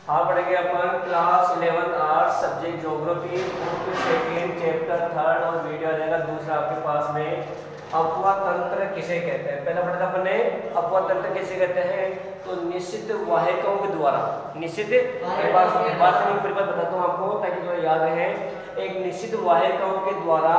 हाँ पढ़ेंगे अपन class 11 arts subject geography book second chapter 3 और वीडियो आ जाएगा दूसरा आपके पास में। अपवाह तंत्र किसे कहते हैं, पहला पढ़ा था अपन ने अपवाह तंत्र किसे कहते हैं। तो निश्चित वाहिकाओं के द्वारा, निश्चित बात से परिभाषा बताता हूँ आपको ताकि थोड़ा याद रहे। एक निश्चित वाहिकाओं के द्वारा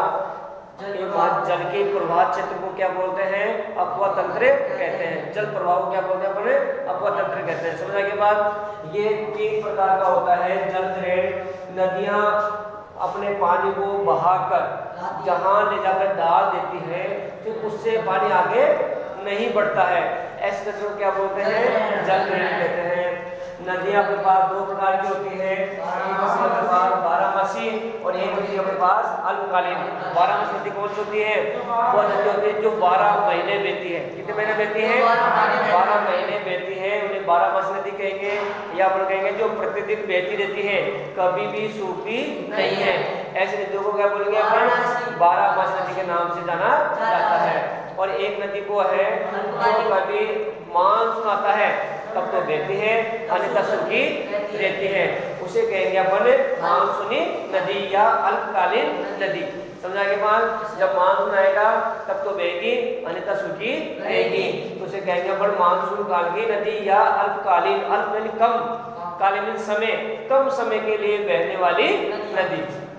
जल के प्रवाह क्षेत्र को क्या बोलते हैं, अपवाह तंत्र कहते हैं। जल प्रवाह को क्या बोलते हैं अपन, अपवाह तंत्र कहते हैं। समझने के बाद ये 3 प्रकार का होता है जल ग्रहण। नदियां अपने पानी को बहाकर जहां ले जाकर डाल देती है फिर उससे पानी आगे नहीं बढ़ता है, ऐसे तत्व को क्या बोलते हैं, जल ग्रहण कहते हैं। नदियां अपने पास 2 प्रकार की होती है, एक अपने पास बारहमासी और एक होती है अपने पास अल्पकालीन। बारहमासी नदी कौन सी होती है, वो नदी होती है जो 12 महीने बहती है। कितने महीने बहती है, 12 महीने बहती है, उन्हें बारहमासी नदी कहेंगे। या अपन कहेंगे जो प्रतिदिन बहती रहती है, कभी भी सूखती नहीं है, ऐसी नदियों को क्या बोलेंगे अपन, बारहमासी नदी के नाम से जाना जाता है। और एक नदी को है जो कभी मानसून आता है तब तो बहती है, अन्यथा सूखी रहती है, उसे कहेंगे अपन मानसूनी नदी या अल्पकालीन नदी। समझा के बाद जब मानसून आएगा तब तो बहेगी, अन्यथा सूखी रहेगी, तो उसे कहेंगे अपन मानसून काल की नदी या अल्पकालीन। अल्प यानी कम, कालीन समय, कम समय के लिए बहने वाली नदी।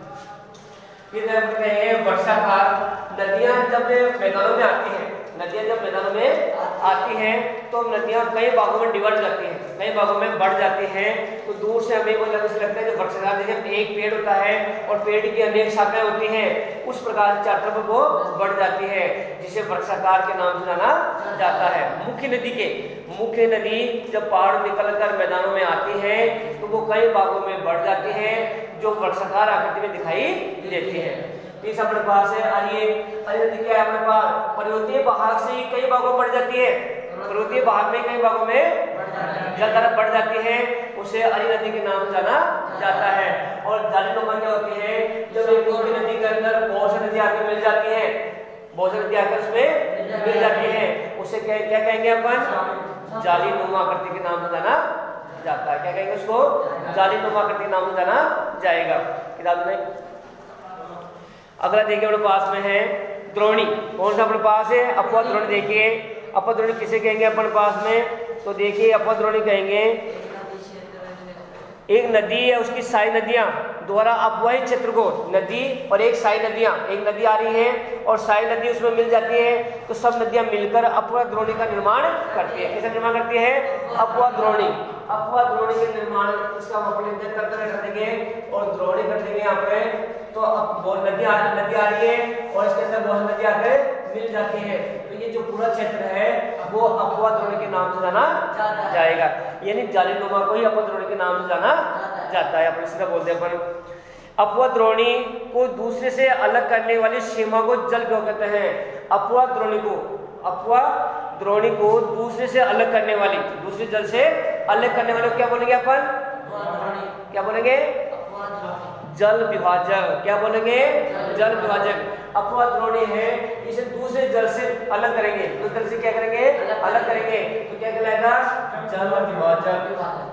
फिर कहेंगे वर्षाकाल। नदियां जब मैदानों में आती हैं, नदियां जब मैदानों में आती हैं तो नदियां कई भागों में डिवाइड जाती हैं, कई भागों में बढ़ जाती हैं। तो दूर से हमें वो जगह से लगता है जो वर्षाकाल जैसे एक पेड़ होता है और पेड़ की अनेक शाखाएं होती हैं, उस प्रकार से चारों तरफ वो बढ़ जाती है, जिसे वर्षाकाल के नाम से जाना जाता है। मुख्य नदी जब पहाड़ निकलकर मैदानों में आती है तो वो कई भागों में बढ़ जाती है जो वर्षाकाल आकृति में दिखाई देती है। इस अपने पास है अरिय नदी, क्या है अपने पास, पर्वतीय भाग से कई भागों में बढ़ जाती है, पर्वतीय भाग में कई भागों में जल धारा बढ़ जाती है, उसे अरिय नदी के नाम से जाना जाता है। और जालीनुमा क्या होती है, जब एक मुख्य नदी के अंदर बहुत सी नदी आकर मिल जाती है, बहुत सी नदी आकर उसमें मिल जाती है, उसे क्या कहेंगे अपन, जालीनुमा आकृति के नाम से जाना जाता है। क्या कहेंगे उसको, जालीनुमा आकृति के नाम से जाना जाएगा। किताब में अगला देखिए अपने पास में है द्रोणी। कौन सा अपने पास है, अपवाह द्रोणी। देखिए अपवाह द्रोणी किसे कहेंगे अपने पास में, तो देखिए अपवाह द्रोणी कहेंगे एक नदी है उसकी सारी नदियां द्वारा अपवाही क्षेत्र को, नदी और एक सारी नदियां, एक नदी आ रही है और सारी नदी उसमें मिल जाती है, तो सब नदियां मिलकर अपवाह द्रोणी का निर्माण करती है। किसका निर्माण करती है, अपवाह द्रोणी। अपवाह द्रोणी के निर्माण इसका हम अपने कर देंगे और द्रोणी कर देंगे यहाँ पे। तो अब बहुत नदी आ रही है और इसके अंदर बहुत नदी आकर मिल जाती है, तो ये जो पूरा क्षेत्र है वो अपवाह द्रोणी के नाम से जाना जाएगा। यानी जालीनुमा को ही अपवाह द्रोणी के नाम से जाना जाता है। अपन सीधा बोलते हैं अपन अपवाह द्रोणी को दूसरे से अलग करने वाली सीमा को जल क्या कहते हैं। अपवाह द्रोणी को दूसरे से अलग करने वाली, दूसरे जल से अलग करने वाले क्या बोलेंगे अपन, क्या बोलेंगे, जल विभाजक। क्या बोलेंगे, जल विभाजक। अपवाह द्रोणी है, इसे दूसरे जल से अलग करेंगे, तो जल से क्या करेंगे, अलग करेंगे, तो क्या कहलाएगा, जल विभाजक।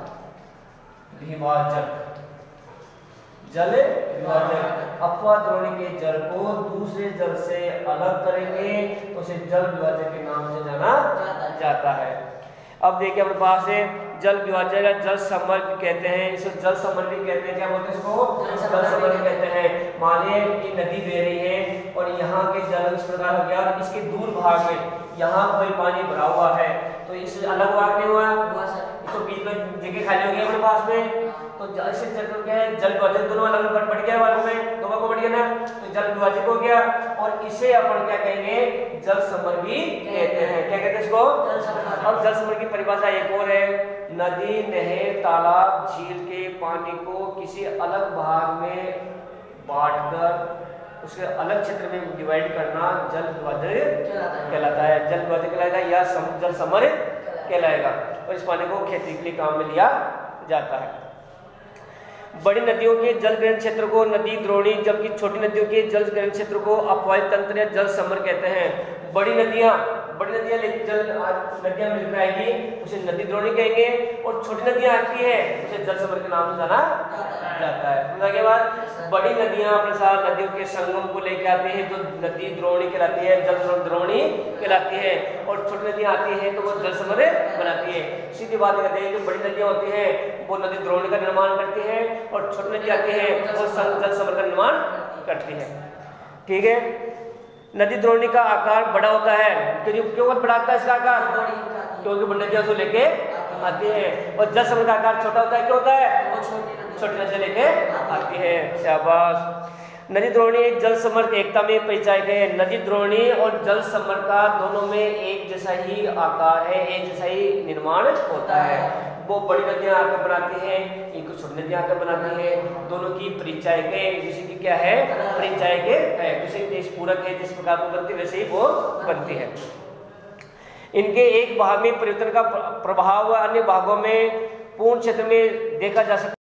जल विभाजक। अपवाह द्रोणी के जल को दूसरे जल से अलग करेंगे तो उसे जल विभाजक के नाम से जाना जाता है। अब देखिए अपने पास है जल विभाजक या जल समर भी कहते हैं, इसे जल समर भी कहते हैं। क्या बोलते हैं इसको, जल समर भी कहते हैं। मानिए कि नदी बह रही है और यहाँ के जल इस प्रकार हो गया, इसके दूर भाग में यहाँ कोई पानी भरा हुआ है, तो इससे अलग भाग नहीं हुआ, तो बीच में जगह खाली हो गई अपने पास में, तो इससे क्या है, जल विभाजक दोनों अलग बढ़ गया भागों में, दो भागों बढ़ गया ना, तो जल विभाजक हो गया। और इसे अपन क्या कहेंगे, जल समर भी कहते हैं। क्या कहते हैं इसको, अब जल समर की परिभाषा एक और है, नदी, नहर, तालाब, झील के पानी को किसी अलग भाग में बांटकर उसके अलग क्षेत्र में डिवाइड करना जल विभाजक कहलाता है। जल विभाजक कहलाएगा या जल समर कहलाएगा, और इस पानी को खेती के लिए काम में लिया जाता है। बड़ी नदियों के जल ग्रहण क्षेत्र को नदी द्रोणी, जबकि छोटी नदियों के जल ग्रहण क्षेत्र को अपवाही तंत्र या जल समर कहते हैं। बड़ी नदियां बड़ी नदियां नदियां मिलकर आएगी उसे नदी द्रोणी कहेंगे, और छोटी नदियां आती है उसे जल समर के नाम से जाना जाता है। समझा के बाद बड़ी नदियां अपने साथ नदियों के संगम को लेकर आते हैं जो नदी द्रोणी कहलाती है, जल द्रोणी कहलाती है, और छोटी नदियां आती हैं तो वो जल समर बनाती है। सीधी बात कहते हैं जो बड़ी नदियां होती हैं वो नदी द्रोणी का निर्माण करती है, और छोटी नदियां आती है वो जल समर का निर्माण करती है। ठीक है, नदी द्रोणी का आकार बड़ा होता है, क्यों बड़ा होता है इसका आकार? क्योंकि बड़ी नदियां उसको लेके आती है, और जल समर का आकार छोटा होता है, क्यों होता है? छोटी नदियां लेके आती है। शाबाश। नदी द्रोणी एक जल समर की एकता में परिचायक है। नदी द्रोणी और जल समर का दोनों में एक जैसा ही आकार है, एक जैसा ही निर्माण होता है। वो बड़ी नदियां आकर बनाती हैं, इनको छोटी नदियां आकर बनाती हैं, दोनों की परिचायकें जैसे कि क्या है? परिचायकें है, जैसे देश पूरक है, जिस प्रकार वो बनती है वैसे ही वो बनती है। इनके एक भाग में परिवर्तन का प्रभाव अन्य भागों में पूर्ण क्षेत्र में देखा जा सकता है।